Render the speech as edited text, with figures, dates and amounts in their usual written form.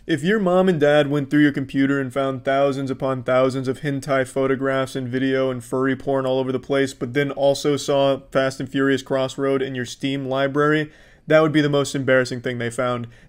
If your mom and dad went through your computer and found thousands upon thousands of hentai photographs and video and furry porn all over the place, but then also saw Fast and Furious Crossroad in your Steam library, that would be the most embarrassing thing they found.